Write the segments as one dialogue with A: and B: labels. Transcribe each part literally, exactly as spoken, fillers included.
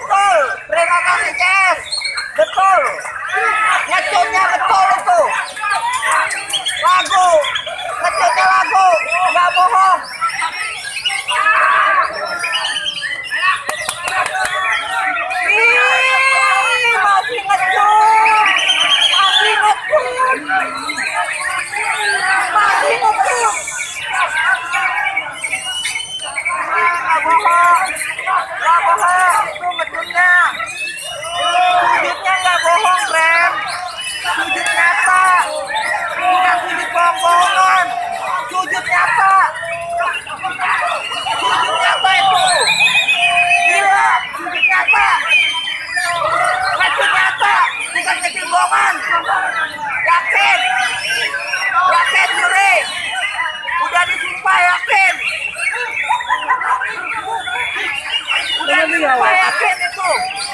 A: betul. Terima kasih C S. Betul. Ngecutnya betul itu. Lagu. Ngecutnya lagu. Nggak bohong. Ih, masih ngecut. Masih ngecut. Masih ngecut. Nggak bohong. Nggak bohong. Itu ngecutnya. Sujudnya nggak bohong, Ren. Sujud nyata. Bukan sujud bohong-bohongan. Sujud nyata. Sujud nyata itu. Gila, sujud nyata. Sujud nyata. Bukan kecil bohongan. Yakin. Yakin, Yuri. Udah disumpah, yakin. Udah disumpah, yakin itu.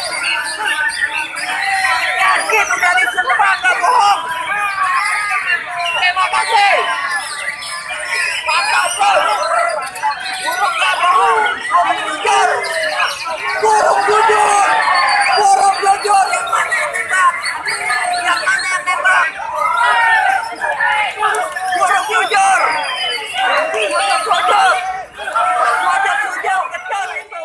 A: Yakin udah disumpah, nggak bohong. Terima kasih. Mantap, bro. Burung nggak bohong. Burung jujur. Burung jujur. Burung jujur. Yang mana yang nembak? Yang mana yang nembak? Burung jujur. Burung jujur. Burung jujur. Kecil itu.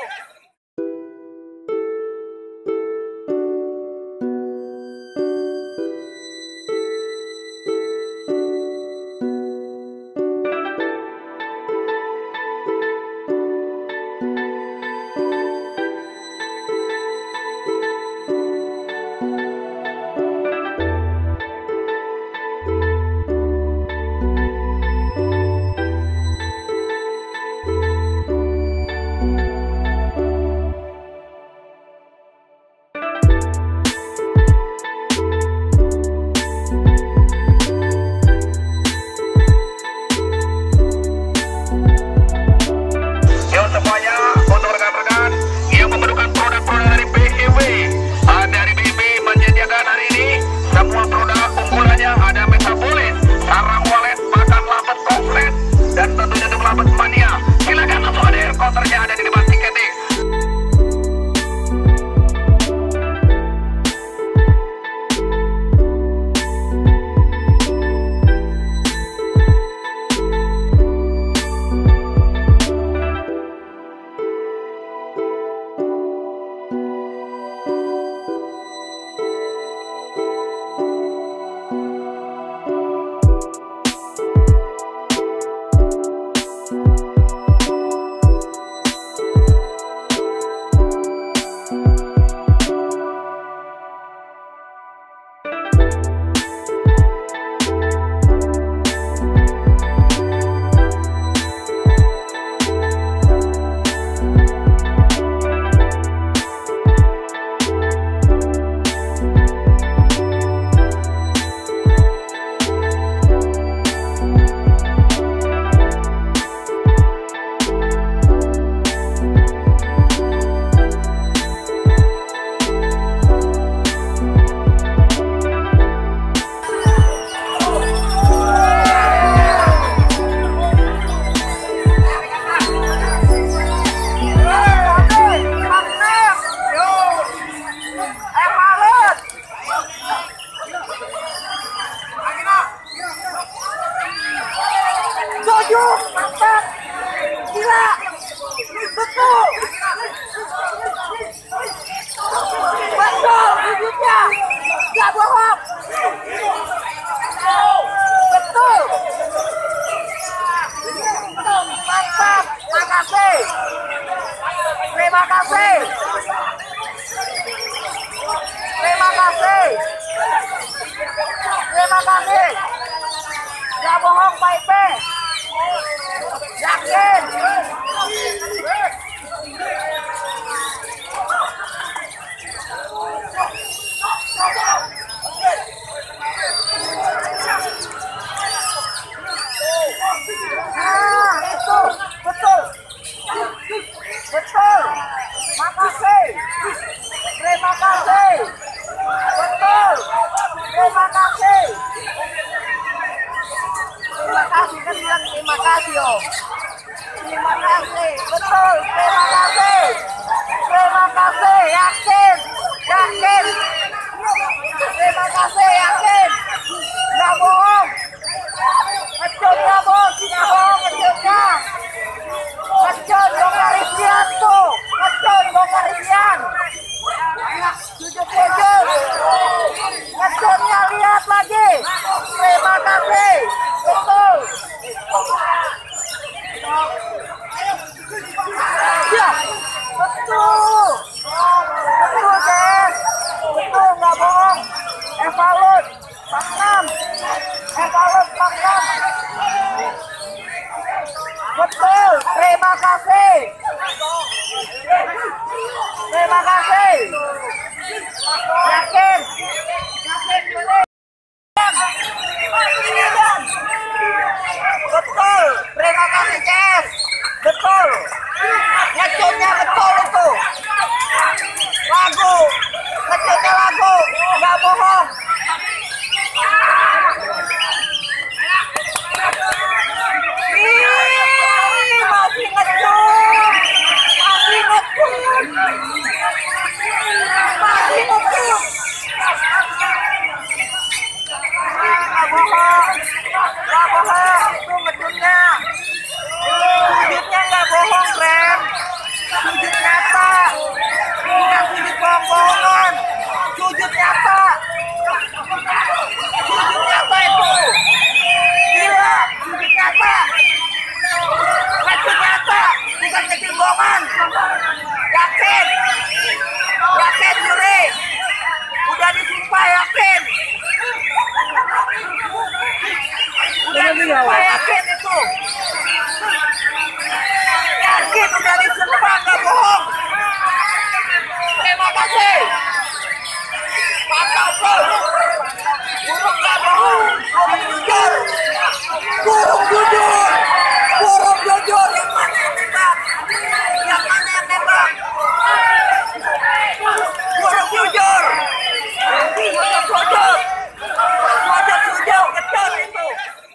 A: Mantap. Gila. Betul. Betul wujudnya. Gak bohong. Betul. Mantap. Makasih. Terima kasih. Terima kasih. Terima kasih. Gak bohong, Pak Ipe. Yakin. Nah, itu betul. Betul. Makasih. Terima kasih. Betul. Terima kasih. Terima kasih kan bilang terima kasih oh. Terima kasih. Betul. Terima kasih. Terima kasih. Yakin. Ya, betul. Betul, guys. Betul, nggak bohong. Evalut, Pakam. Evalut, Pakam. Betul, terima kasih. Terima kasih. Yakin. Betul, terima kasih, Ces. Betul. Ngecutnya betul itu. Lagu. Ngecutnya lagu. Nggak bohong. Ih, masih ngecut. Masih ngecut. Masih ngecut. Nggak bohong. Nggak bohong. Itu ngecutnya. Sujudnya nggak bohong, Ren. Sujud nyata. Bukan sujud bohong-bohongan. Sujud nyata. Sujud nyata itu. Gila, sujud nyata. Sujud nyata. Bukan kecil bohongan. Yakin. Yakin, Juri. Udah disumpah, yakin. Udah disumpah, yakin itu. Yakin udah disumpah, nggak bohong. Terima kasih. Mantap, bro. Burung nggak bohong. Burung jujur. Burung jujur. Burung jujur. Yang mana yang nembak? Yang mana yang nembak? Burung jujur. Burung jujur. Burung jujur. Kecil itu.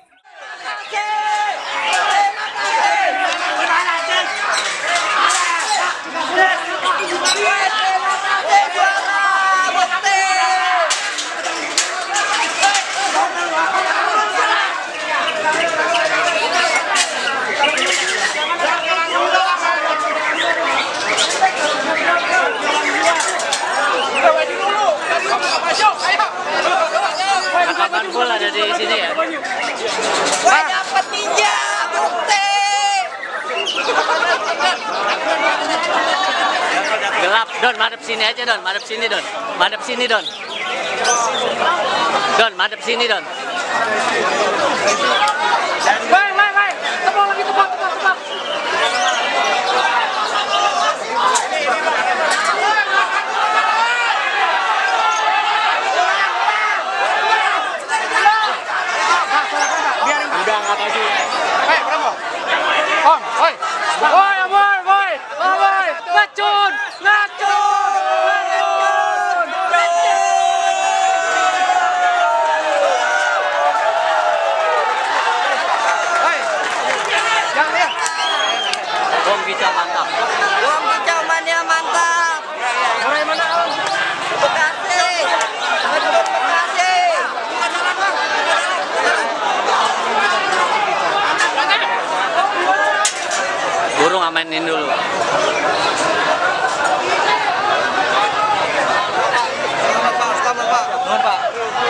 B: Kapan gol ada di sini ya?
A: Wah, dapat ninja, bukti.
B: Gelap, Don, madep sini aja, Don. Madep sini, Don. Madep sini, Don. Don, madep sini, Don.
C: Baik, baik, baik. Tepuk lagi, tepuk, tepuk, tepuk.
B: Udah nggak tahu.
C: Eh, berapa? Om, oi. Oi, boy, boy. Oh, boy. Ngacun, ngacun. Hei. Jangan lihat.
B: Bom kicau mantap.
A: Bom kicau mania mantap.
C: Mulai mana, Om?
A: Bekasi. Betul Bekasi.
B: Burung amanin dulu.
A: Selamat, Pak. Selamat, Pak. Selamat, Pak.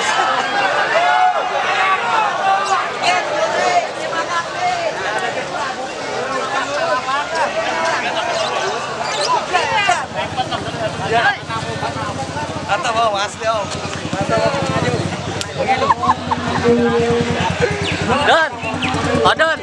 A: Mantap, Om. Asli, Om. Mantap, Om.
B: Don, oh Don.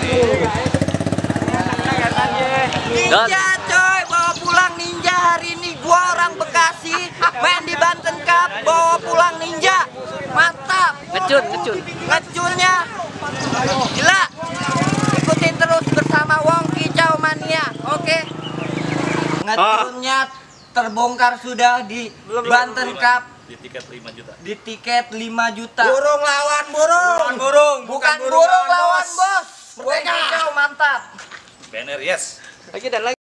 A: Ninja, coy. Bawa pulang ninja hari ini. Gua orang Bekasi. Main di Banten Cup. Bawa pulang ninja. Mantap.
B: Ngecun, ngecun.
A: Ngecunnya. Gila. Ikutin terus bersama Wong Kicau Mania. Oke. Ngecunnya terbongkar sudah di Banten Cup.
D: Di tiket lima juta.
A: Di tiket lima juta.
C: Burung lawan burung.
A: Bukan burung. Bukan burung lawan bos. Wong
C: Merdeka.
A: Kicau mantap.
D: Banner yes.
C: Lagi dan lagi.